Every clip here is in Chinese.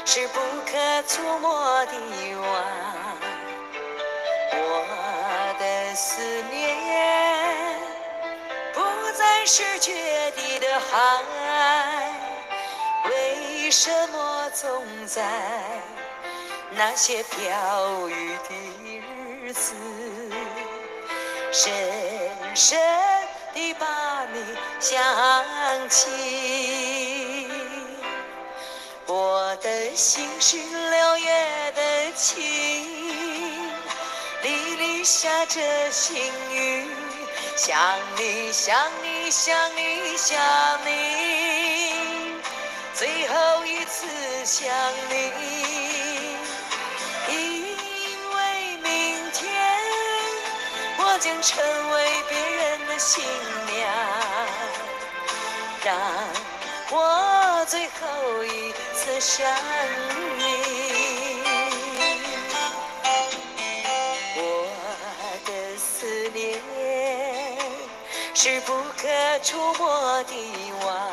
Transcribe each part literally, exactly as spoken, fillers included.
是不可触摸的网。我的思念不再是决堤的海，为什么总在那些飘雨的日子，深深地把你想起？我的心是六月的晴，沥沥下着细雨，想你想你想你想你，最后一次想你，因为明天我将成为别人的新娘，让我最后一次想你。我的思念是不可触摸的网，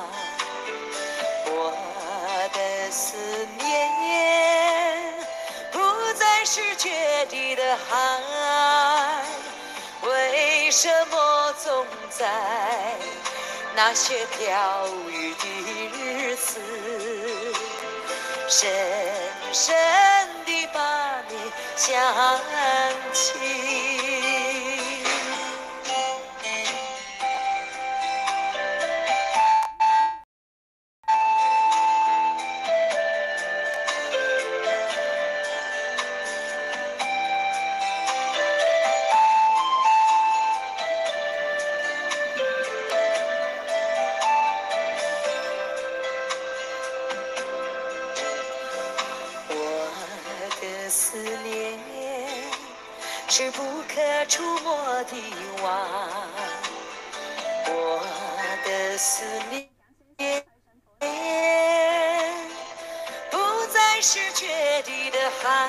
我的思念不再是决堤的海，为什么总在那些飘雨的日子，深深地把你想起？思念是不可触摸的网，我的思念不再是决堤的海，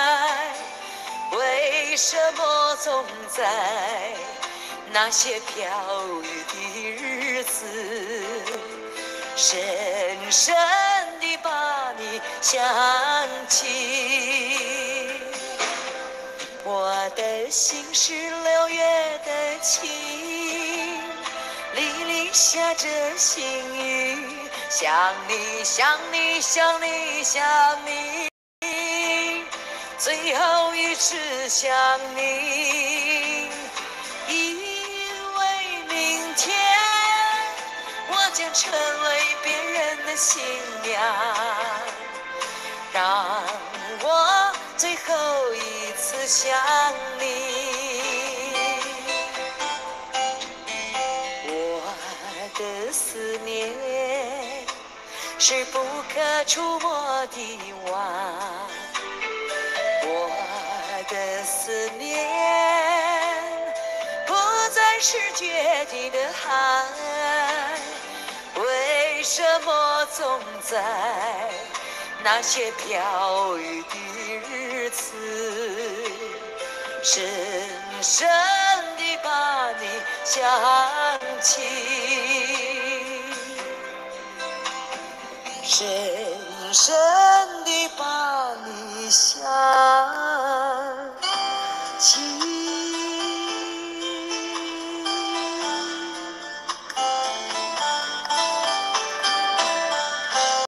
为什么总在那些飘雨的日子，深深地把你想起？我的心是六月的晴，沥沥下着细雨，想你想你想你想你，最后一次想你，因为明天我将成为别人的新娘，让我最后一次想你。我的思念是不可触摸的网，我的思念不再是决堤的海，为什么总在那些飘雨的日子，深深地把你想起，深深地把你想起。